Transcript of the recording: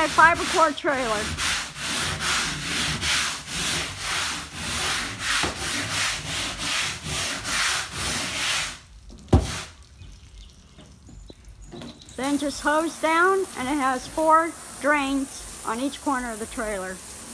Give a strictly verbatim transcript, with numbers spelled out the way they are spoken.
by fiber core trailer. Then just hose down, and it has four drains on each corner of the trailer.